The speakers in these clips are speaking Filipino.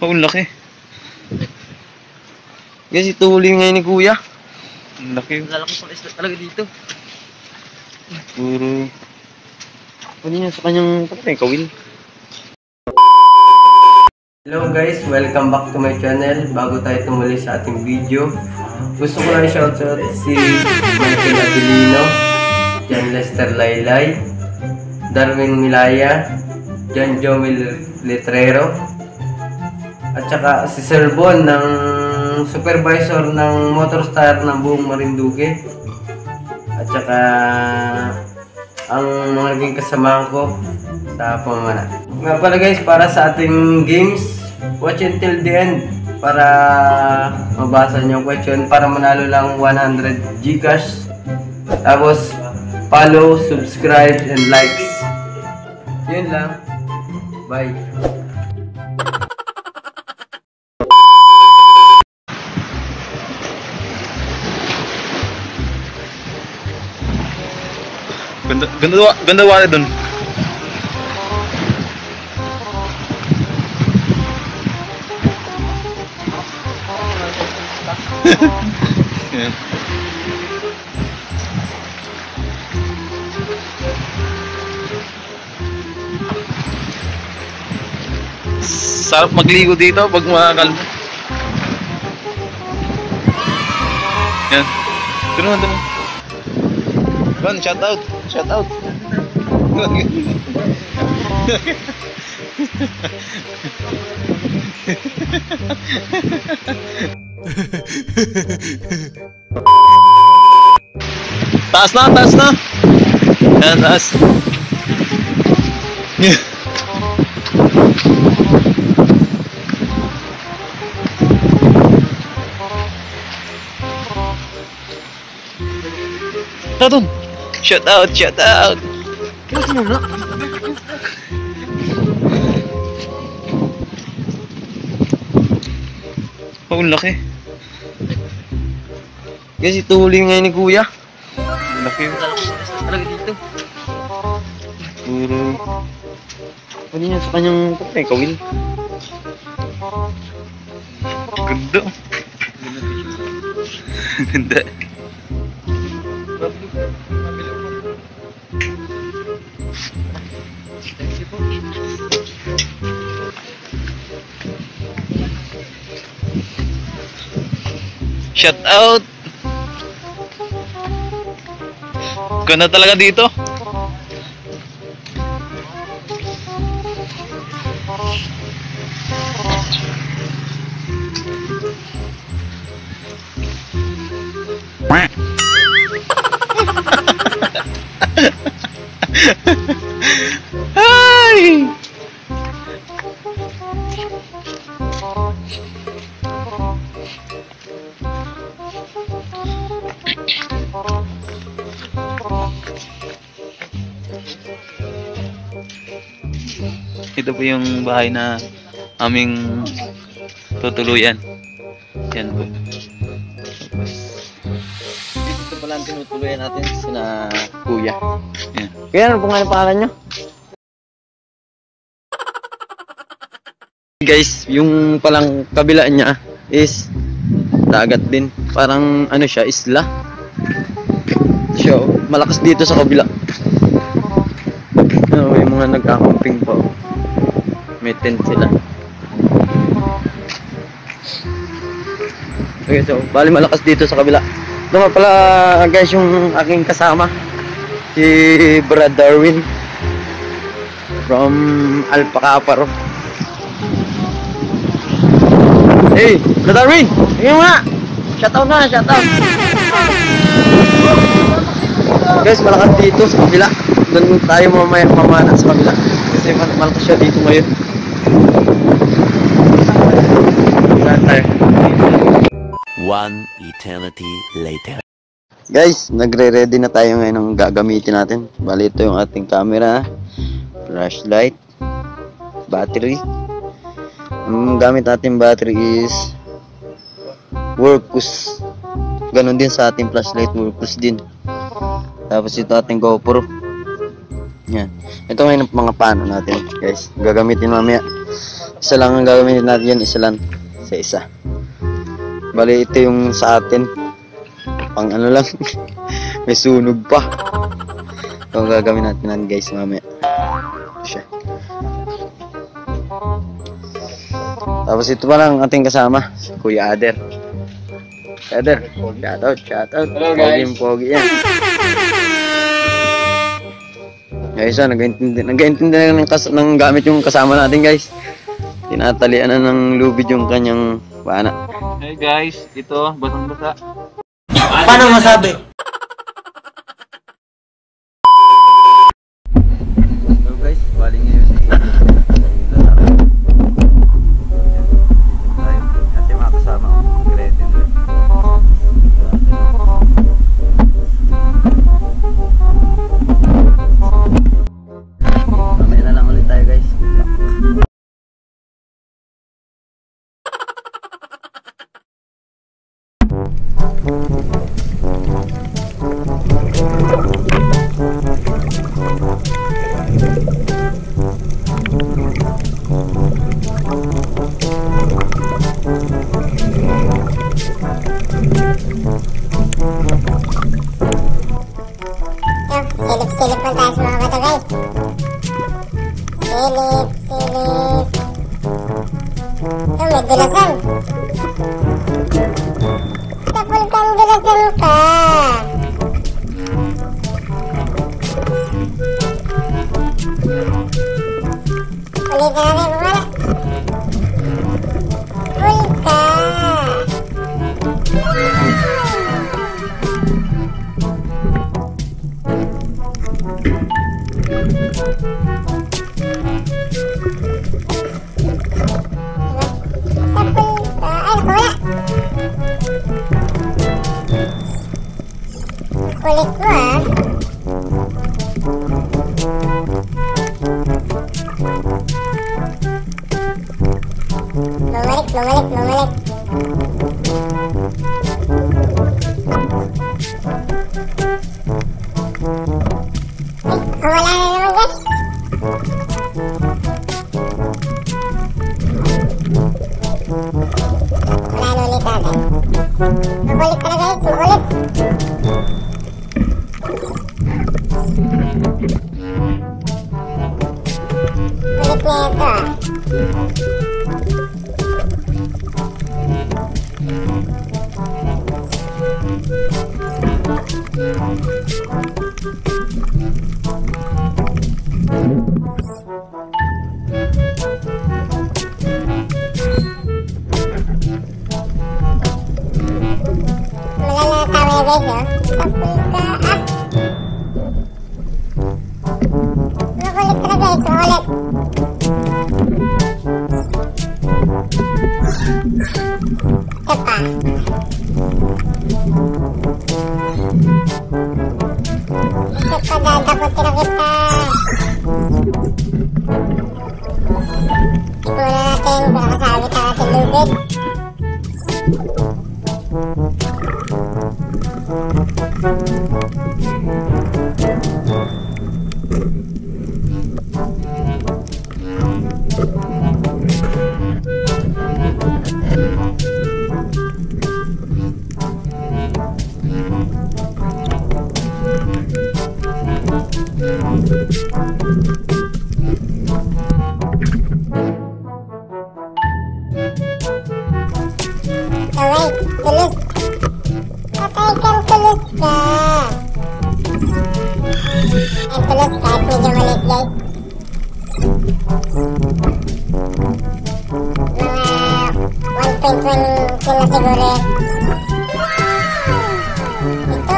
Oh, ang laki. Guys, ito huli ngayon ni Kuya. Ang laki. Lalaki pang isda talaga dito. Puro. Ano yun sa kanyang kawil? Hello guys, welcome back to my channel. Bago tayo tumuli sa ating video, gusto ko lang shoutout si Michael Abilino, John Lester Laylay, Darwin Milaya, John Joel Letrero, at saka si Sir Bon ng supervisor ng Motorstar ng buong Marinduque, at saka ang mga naging kasamahan ko sa pamana. Nga pala guys, para sa ating games, watch until the end para mabasa niyo yung question, para manalo lang 100 Gcash. Tapos follow, subscribe, and likes. Yun lang. Bye. Ganda wala dun. Yeah. Sarap magligo dito pag makakalma. Yan. Doon. Ban, shout out. Taas na. Yan, taas. Doon. Shout out. Oh, ang laki. Guys, ito huli ngayon ni Kuya. Ang laki. Lalaki pang isda talaga dito. Puro. Ano yun sa kanyang kawil? Ganda. Ganda. Shout out. Ganda talaga dito. Hi. Ito po yung bahay na aming tutuluyan. Yan po. Ito pala ang tinutuluyan natin, sina Kuya. Yan. Kuya, ano pong pangalan nyo? Guys, yung palang kabila niya is dagat din. Parang ano siya, isla. So, malakas dito sa kabila. May mga nagkakamping pa. May tent sila. Okay, so bali malakas dito sa kabila. Ito nga pala guys yung aking kasama, si Brad Darwin from Alpacaparo. Hey, Brad Darwin! Tingnan mo nga! Shoutout na! Guys, malakas dito sa kabila. Doon tayo mamana sa kabila kasi malakas siya dito ngayon. One eternity later. Guys, nagre-ready na tayo ngayon ng gagamitin natin. Bali, ito yung ating camera, flashlight, battery. Ang gamit natin battery is Workus. Ganon din sa ating flashlight, Workus din. Tapos ito ating GoPro. Yan. Ito ngayon ang mga pano natin, guys. Gagamitin mamaya Isa lang ang gagamitin natin yan, isa lang. Sa isa. Bali, ito yung sa atin. Pang ano lang. May sunog pa. Ito ang gagawin natin yan guys mamaya. Ito siya. Tapos ito pa lang ating kasama, si Kuya Ader. Ader, shoutout. Hello, guys. Pogi yan. Guys, nag-aintindi na ng gamit yung kasama natin guys. Tinatalian na ng lubid yung kanyang bana. Hey guys, ito, basang-basa. Paano masabi? Hello guys, bali ngayon ating mga kasama mag-ready na. Mamaya na lang ulit tayo guys. Silip lang tayo sa mga bata guys. Silip. Ito may dulasan. Sapul kang dulasan ka. Ulitin natin kung wala. Sapul ka. Kulit mo ah. Bumalik. Wala na naman guys. Wala na ulit natin. Makulit ka na guys, makulit. Kulit na ito ah. Malalatawa ya guys oh. Sapul ka ah. Makulit ka na guys, makulit. Isa pa. Isa pa dadaputin na kita. Ipunan natin, pinakasabit ang ating lubid. Alright, tulus. Patay kang tulus ka. Ang tulus kahit medyo maliit guys. Mga 1.1 kilo siguro eh. Ito.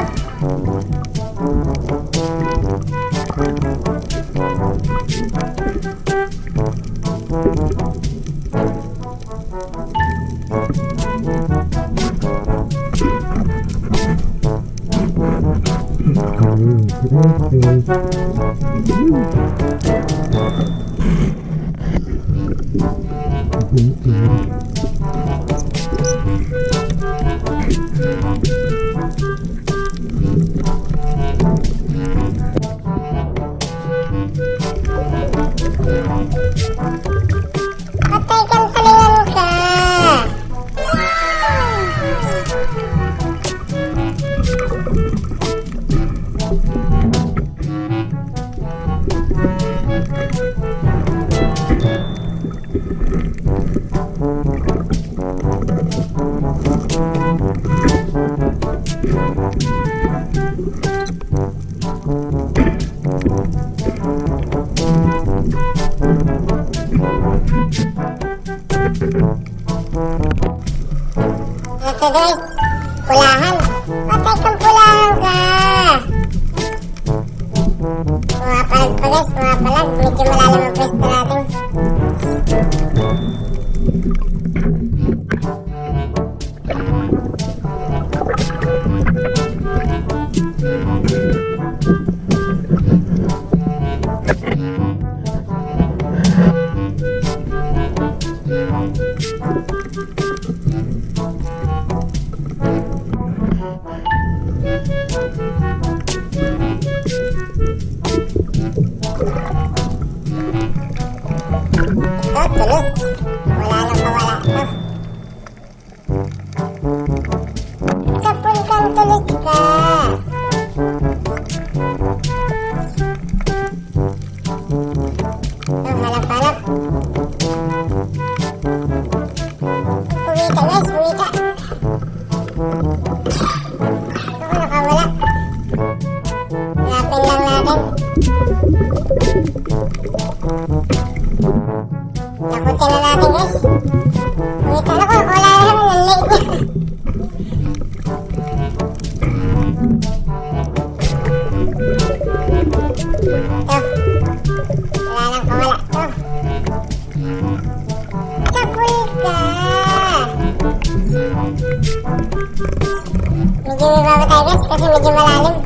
Patay dito guys. Pulahan. Patay kang pulahan ka. Pumapalag pa guys, pumapalag. Medyo malalim ang pwesto natin. Tulog. Wala nang mawala to. Kapon kang tulog ka. Halap-halap. Uwi ka guys, uwi ka. Ako nakawala. Hanapin lang natin. Nakutin na natin guys. Wait, ano ko? Wala na naman. Ang late niya. Ito. Wala nang kawala. Ito. Kapul ka. Medyo may baba tayo guys kasi medyo malalim.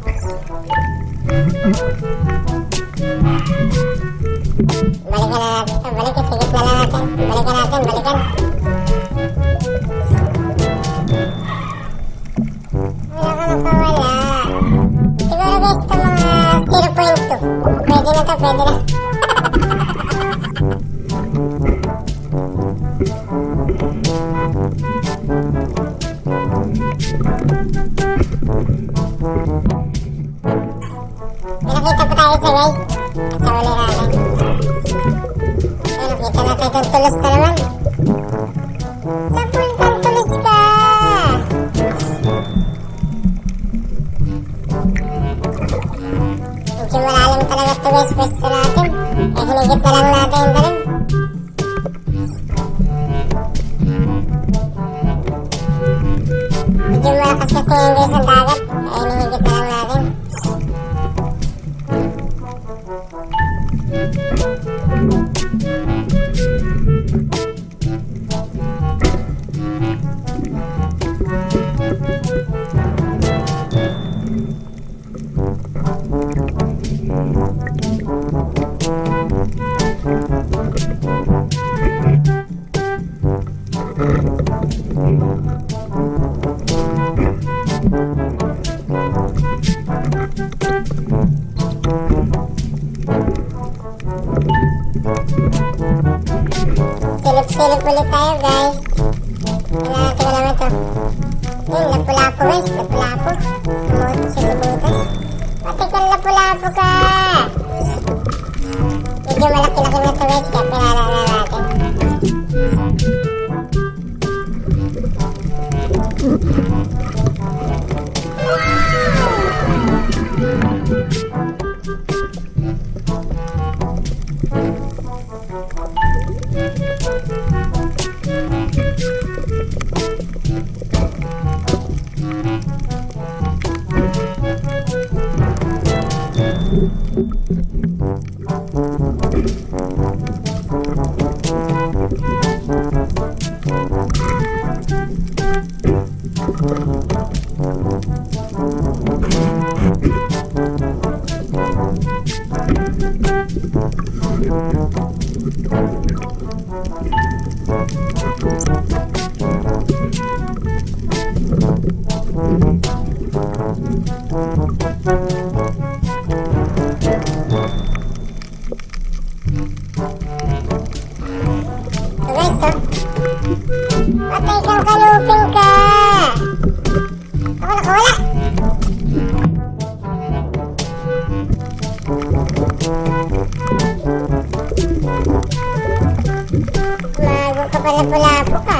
Balikan na natin ito. Balikan. Sigit na lang natin. Balikan natin. Balikan. Wala ka nang kawala. Siguro guys ito mga 0.2. Pwede na to. Pwede na. May nakita pa tayo sa guys. Sa uli natin. Nakita natin itong tulos na naman. Sapul kang tulos ka. Medyo malalim talaga ito guys. Pwesto natin. Hinigit na lang natin yung dalim. Medyo malakas kasi yung guys ang dagat. Hinigit na lang natin. Silip-silip ulit tayo guys. Wala naman ito. Yun, lapu-lapu guys. Lapu-lapu. Sumuot siya sa butas. Pati kang lapu-lapu ka. Medyo malaki-laki na ito guys. Kaya pinala na natin. Patay kang kaluping ka! Ako nakawala! Mago ka pala pulapo ka.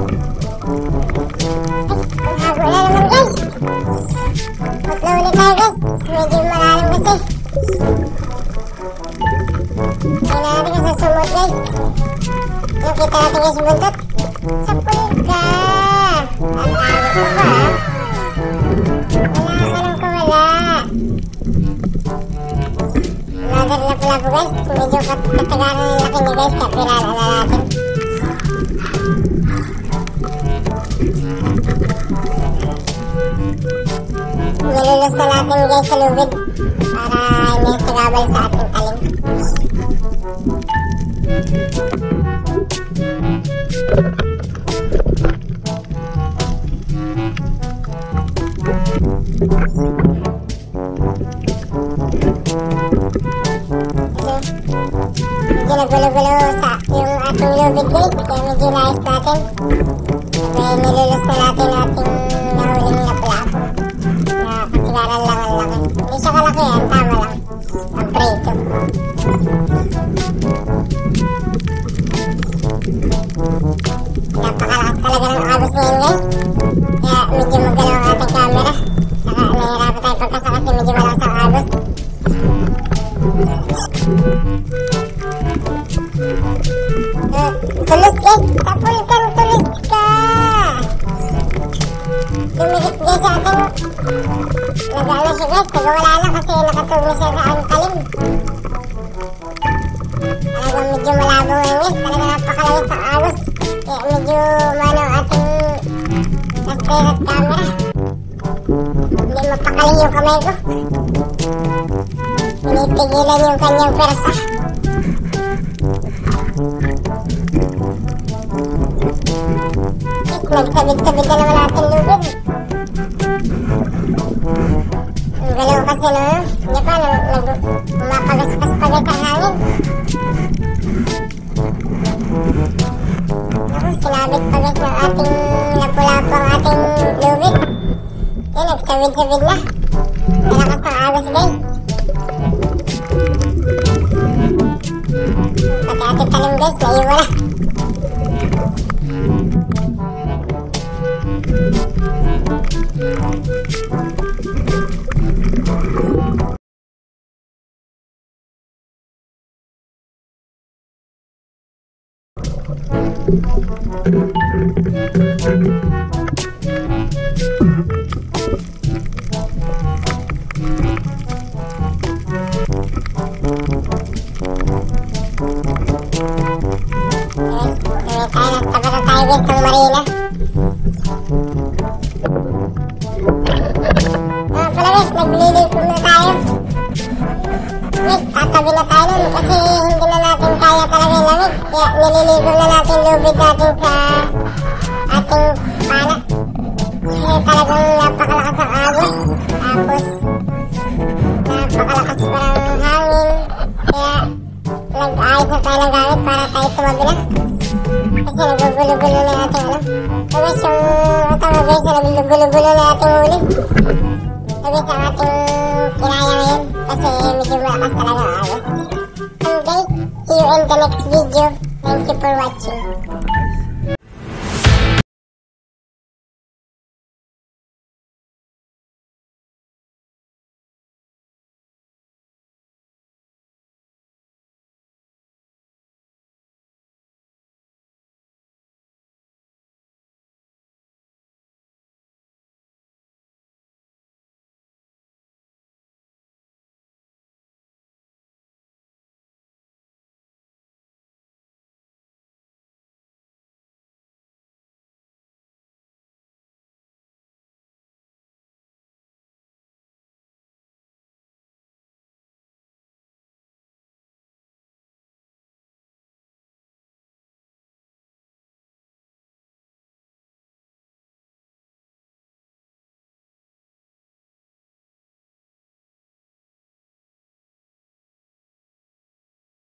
Ay, ang hago na naman guys! Matla ulit tayo guys! Medyo malalim kasi. Kaya natin kasi sumot guys. Yung kita natin guys buntot. Sapul ka! Another lapu-lapu guys. Medyo kasagaran ng laki niya guys. Kaya pirala na natin. Nilulus na natin guys sa lubid. Para hindi sagabal sa ating talim. Medyo nagulo-gulo sa yung ating lubid guys. Kaya medyo naayos natin. Kaya nilulus na natin ating nahuling lapu-lapu. Na kasigaran lang ang laki. Hindi siya kalaki yan. Tama lang. Ang prito. Napakalakas talaga ng agos ngayon guys. Kaya medyo magalaw ang ating camera. Saka nahihirapan tayo pagkasa kasi medyo malakas ang agos. Tulos guys, tapol kang tulos ka. Dumikit guys sa ating nag-ano siya guys, nagawala na kasi nakatugmi siya sa ang talim. Talagang medyo malabo ngayon guys, talaga napakalawis ang agos. Kaya medyo mano ating nascreen at camera. Hindi mapakali yung kamay ko. Pinipigilan yung kanyang persa. Nagsabit-sabit na naman natin lubid. Ang galaw kasi no, hindi pa, mapagas-pagas ang hangin. Ako, sinabit-pagas ng ating lapu-lapu ang ating lubid. Yan, nagsabit-sabit na. Malakas ang agos guys. Pati ating talim guys, naiwa na. Guys, ng marina. Pala guys, naglilikom na tayo. Guys, tatabi na tayo nun kasi hindi na natin kaya talaga yung lamig. Kaya nililikom na natin lubid natin sa ating pana. Kasi talagang napakalakas ang agos. Tapos, napakalakas parang hangin. Kaya, nag-ayos na tayo ng gamit para tayo tumabi na. Kasi nagugulo-gulo na natin ano. So guys, yung atama guys na nagugulo-gulo na natin huli. So guys, ang ating kinaya ngayon. Kasi medyo malakas talaga ang agos. And guys, see you in the next video. Thank you for watching.